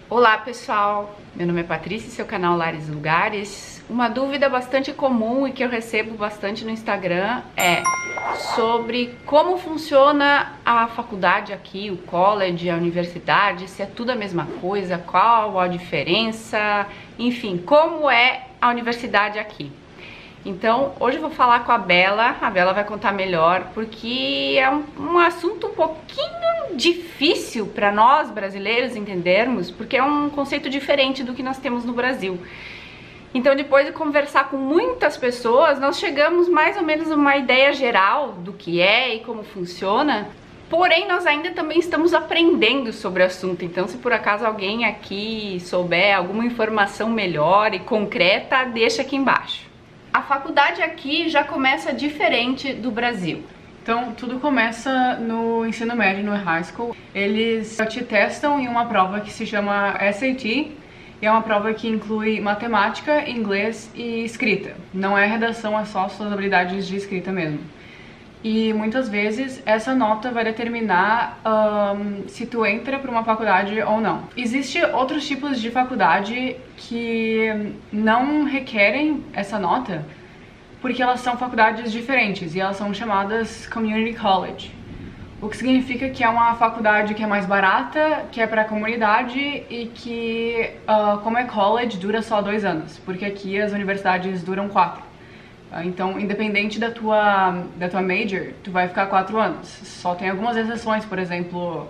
Olá pessoal, meu nome é Patrícia e seu canal Lares e Lugares. Uma dúvida bastante comum e que eu recebo bastante no Instagram é sobre como funciona a faculdade aqui, o college, a universidade, se é tudo a mesma coisa, qual a diferença, enfim, como é a universidade aqui. Então, hoje eu vou falar com a Bela vai contar melhor, porque é um assunto um pouquinho difícil para nós brasileiros entendermos, porque é um conceito diferente do que nós temos no Brasil. Então, depois de conversar com muitas pessoas, nós chegamos mais ou menos a uma ideia geral do que é e como funciona. Porém, nós ainda também estamos aprendendo sobre o assunto, então se por acaso alguém aqui souber alguma informação melhor e concreta, deixa aqui embaixo. A faculdade aqui já começa diferente do Brasil. Então, tudo começa no ensino médio, no high school. Eles te testam em uma prova que se chama SAT, e é uma prova que inclui matemática, inglês e escrita. Não é redação, é só suas habilidades de escrita mesmo. E muitas vezes essa nota vai determinar se tu entra para uma faculdade ou não. Existem outros tipos de faculdade que não requerem essa nota, porque elas são faculdades diferentes e elas são chamadas Community College. O que significa que é uma faculdade que é mais barata, que é para a comunidade e que, como é college, dura só 2 anos, porque aqui as universidades duram 4. Então, independente da tua major, tu vai ficar 4 anos. Só tem algumas exceções, por exemplo,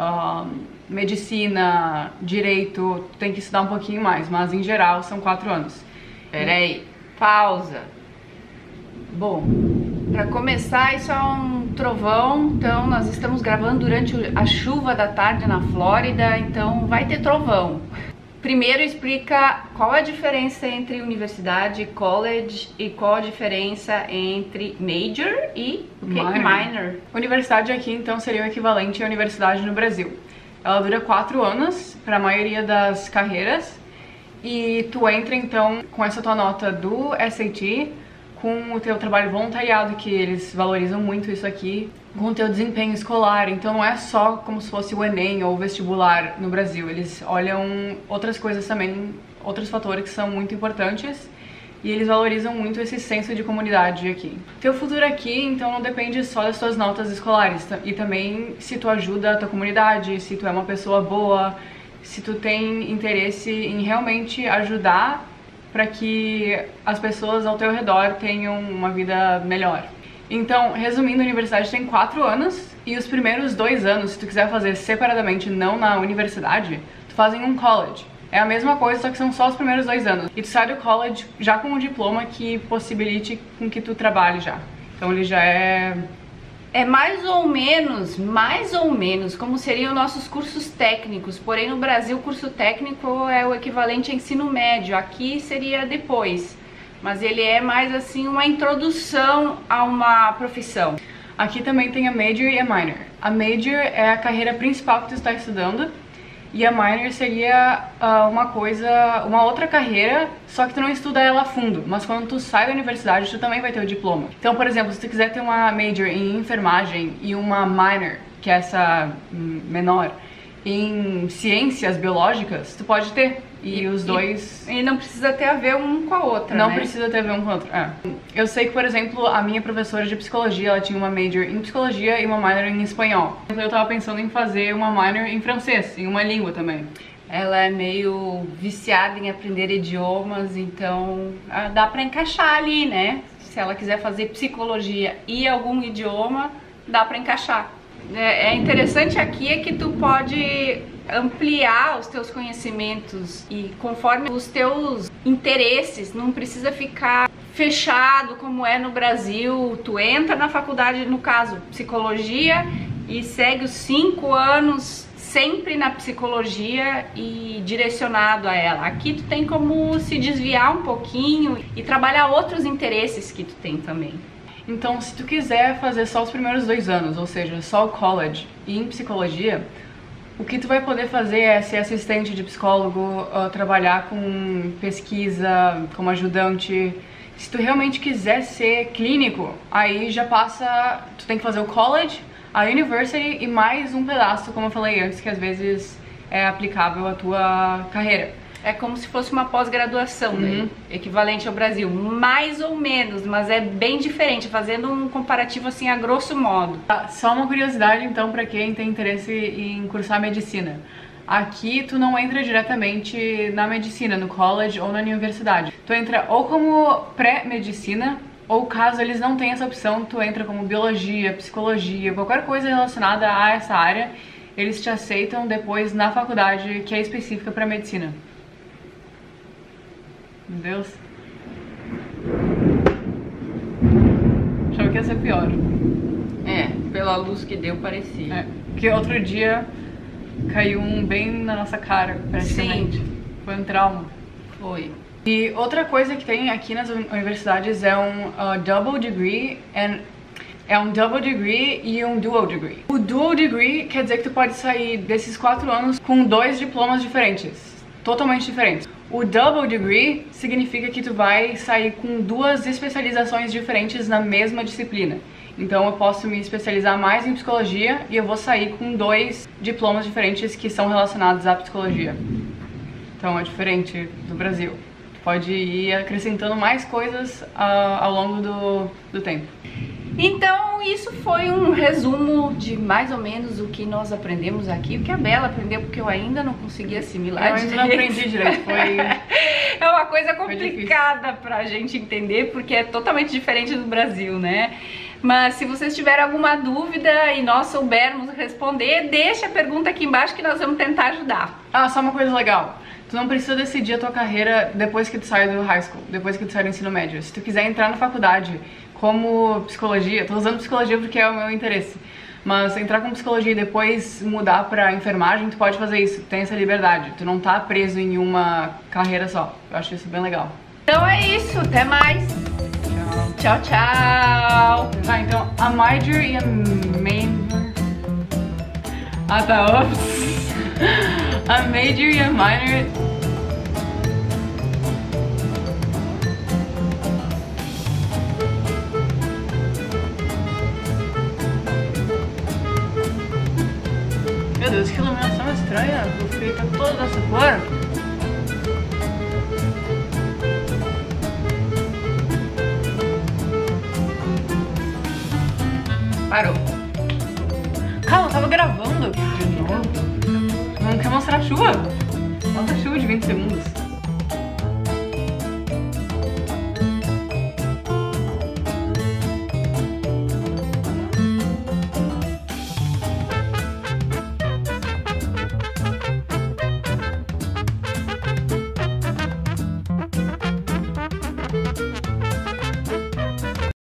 medicina, direito, tu tem que estudar um pouquinho mais, mas em geral são 4 anos. Peraí, pausa. Bom, para começar, isso é um trovão, então nós estamos gravando durante a chuva da tarde na Flórida, então vai ter trovão. Primeiro explica qual a diferença entre universidade, college e qual a diferença entre major e minor. Universidade aqui então seria o equivalente à universidade no Brasil. Ela dura 4 anos para a maioria das carreiras e tu entra então com essa tua nota do SAT, com o teu trabalho voluntariado, que eles valorizam muito isso aqui, com o teu desempenho escolar. Então não é só como se fosse o Enem ou o vestibular no Brasil, eles olham outras coisas também, outros fatores que são muito importantes e eles valorizam muito esse senso de comunidade aqui. Teu futuro aqui, então, não depende só das tuas notas escolares, e também se tu ajuda a tua comunidade, se tu é uma pessoa boa, se tu tem interesse em realmente ajudar para que as pessoas ao teu redor tenham uma vida melhor. Então, resumindo, a universidade tem 4 anos e os primeiros 2 anos, se tu quiser fazer separadamente, não na universidade, tu faz em um college. É a mesma coisa, só que são só os primeiros 2 anos. E tu sai do college já com um diploma que possibilite com que tu trabalhe já. Então ele já é mais ou menos como seriam nossos cursos técnicos, porém no Brasil o curso técnico é o equivalente a ensino médio, aqui seria depois, mas ele é mais assim uma introdução a uma profissão. Aqui também tem a major e a minor. A major é a carreira principal que tu está estudando e a minor seria uma outra carreira, só que tu não estuda ela a fundo, mas quando tu sai da universidade tu também vai ter o diploma. Então, por exemplo, se tu quiser ter uma major em enfermagem e uma minor, que é essa menor, em ciências biológicas, tu pode ter. E os dois... E não precisa ter a ver um com a outra, Não né? precisa ter a ver um com a outra, Eu sei que, por exemplo, a minha professora de psicologia, ela tinha uma major em psicologia e uma minor em espanhol. Eu tava pensando em fazer uma minor em francês, em uma língua também. Ela é meio viciada em aprender idiomas, então dá pra encaixar ali, né? Se ela quiser fazer psicologia e algum idioma, dá pra encaixar. É interessante aqui é que tu pode ampliar os teus conhecimentos e conforme os teus interesses, não precisa ficar fechado como é no Brasil. Tu entra na faculdade, no caso, psicologia, e segue os 5 anos sempre na psicologia e direcionado a ela. Aqui tu tem como se desviar um pouquinho e trabalhar outros interesses que tu tem também. Então, se tu quiser fazer só os primeiros 2 anos, ou seja, só o college e em psicologia, o que tu vai poder fazer é ser assistente de psicólogo, trabalhar com pesquisa, como ajudante. Se tu realmente quiser ser clínico, aí já passa, tu tem que fazer o college, a university e mais um pedaço, como eu falei antes, que às vezes é aplicável à tua carreira. É como se fosse uma pós-graduação, né? Equivalente ao Brasil, mais ou menos, mas é bem diferente, fazendo um comparativo assim a grosso modo. Só uma curiosidade então para quem tem interesse em cursar medicina. Aqui tu não entra diretamente na medicina, no college ou na universidade. Tu entra ou como pré-medicina, ou caso eles não tenham essa opção, tu entra como biologia, psicologia, qualquer coisa relacionada a essa área, eles te aceitam depois na faculdade que é específica para medicina. Meu Deus. Achava que ia ser pior. É, pela luz que deu, parecia. É, porque outro dia caiu um bem na nossa cara, praticamente. Sim. Foi um trauma. Foi. E outra coisa que tem aqui nas universidades é um double degree e um dual degree. O dual degree quer dizer que tu pode sair desses 4 anos com 2 diplomas diferentes, totalmente diferentes. O double degree significa que tu vai sair com 2 especializações diferentes na mesma disciplina. Então eu posso me especializar mais em psicologia e eu vou sair com 2 diplomas diferentes que são relacionados à psicologia. Então é diferente do Brasil. Tu pode ir acrescentando mais coisas ao longo do tempo. Então isso foi um resumo de mais ou menos o que nós aprendemos aqui, o que a Bela aprendeu, porque eu ainda não consegui assimilar direito. Eu ainda não aprendi direito, foi... É uma coisa complicada pra gente entender, porque é totalmente diferente do Brasil, né? Mas se vocês tiverem alguma dúvida e nós soubermos responder, deixa a pergunta aqui embaixo que nós vamos tentar ajudar. Ah, só uma coisa legal. Tu não precisa decidir a tua carreira depois que tu sai do high school, depois que tu sai do ensino médio. Se tu quiser entrar na faculdade como psicologia, tô usando psicologia porque é o meu interesse, mas entrar com psicologia e depois mudar pra enfermagem, tu pode fazer isso, tu tem essa liberdade, tu não tá preso em uma carreira só. Eu acho isso bem legal. Então é isso, até mais! Tchau, tchau! Ah, então, a major e a minor... Ah, tá, ops! A major e a minor... Meu Deus, que iluminação estranha! Foi feita toda dessa cor! Parou. Calma, eu tava gravando. De novo? Não quer mostrar a chuva? Mostra a chuva de 20 segundos.